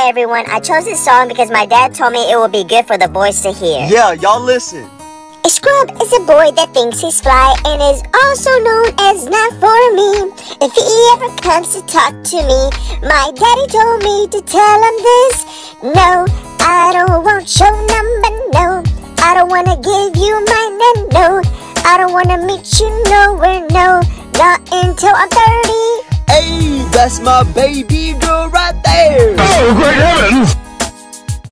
Hi everyone, I chose this song because my dad told me it would be good for the boys to hear. Yeah, y'all listen. A scrub is a boy that thinks he's fly and is also known as not for me. If he ever comes to talk to me, my daddy told me to tell him this. No, I don't want your number, no. I don't wanna give you mine, and no. I don't wanna meet you nowhere, no. Not until I'm 30. Hey, that's my baby girl right there. Oh, great heavens!